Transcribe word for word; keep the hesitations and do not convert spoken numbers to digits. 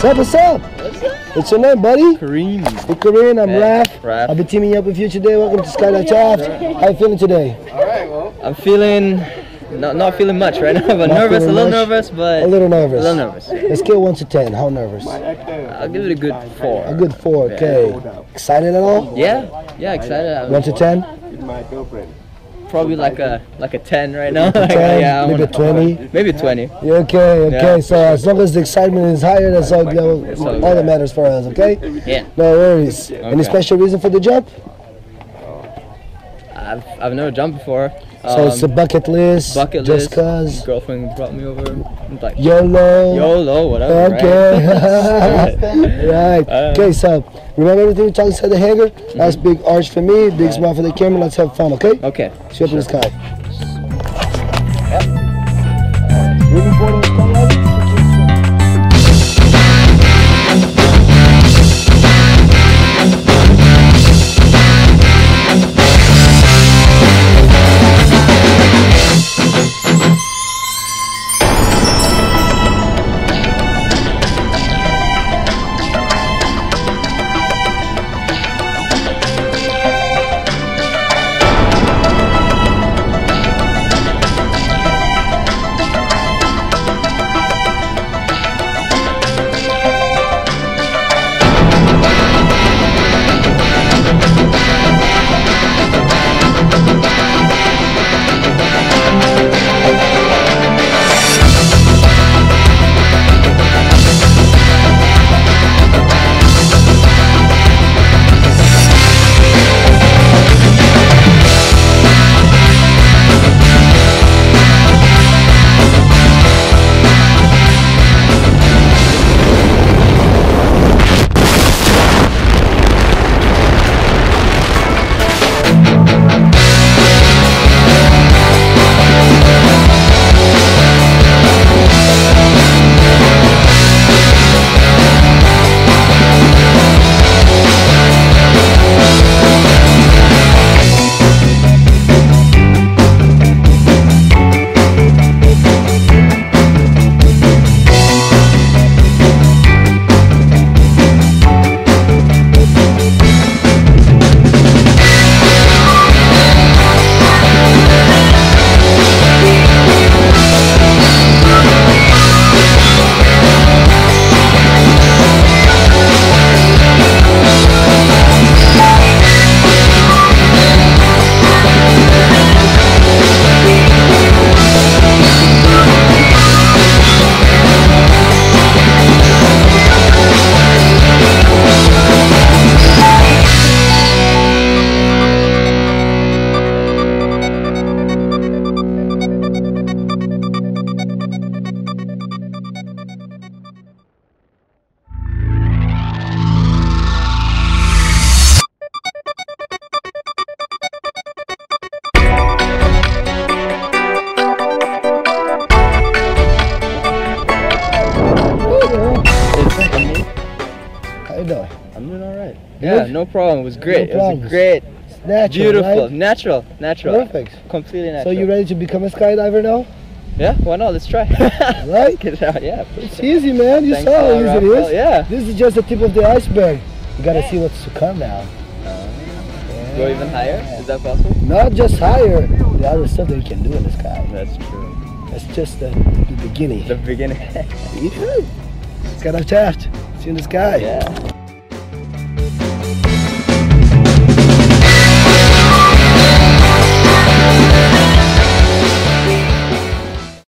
What's up, what's up? What's up? What's your name, buddy? Kareem. Hey, Kareem, I'm Hey, Raph. Raph. I'll be teaming up with you today. Welcome to Skydive Taft. How you feeling today? Alright, well. I'm feeling, not, not feeling much right now, but Not nervous, a little much? nervous, but... A little nervous. A little nervous. Let's scale one to ten. How nervous? I'll give it a good four. A good four, okay. Yeah. Excited at all? Yeah, yeah, excited. One to ten? Probably like a like a ten right now. ten, yeah, maybe wanna, twenty? Maybe twenty. Yeah, okay, okay. Yeah. So as long as the excitement is higher, that's all, that's all, all that matters for us, okay? Yeah. No worries. Okay. Any special reason for the jump? I've, I've never jumped before. So um, it's a bucket list, bucket just list. cause? Girlfriend brought me over. I'm like, YOLO. YOLO, whatever. Okay. Right? Right. Uh, Okay, so remember everything we talked inside the hangar? Mm-hmm. Nice big arch for me, big right. smile for the camera. Let's have fun, okay? Okay. See you up in the sky. Yep. Moving forward on the skyline. I'm doing alright. Yeah, no problem. It was great. No it was a great, natural, beautiful, right? natural, natural. Perfect. Completely natural. So you ready to become a skydiver now? Yeah, why not? Let's try. Right? Get out, yeah. It's easy, man. You Thanks saw how easy Raph. it is. Oh, yeah. This is just the tip of the iceberg. You gotta see what's to come now. Uh, yeah. Go even higher? Is that possible? Not just higher. The other stuff that you can do in the sky. That's true. That's just the, the beginning. The beginning. Skydive Taft. See you in the sky. Yeah.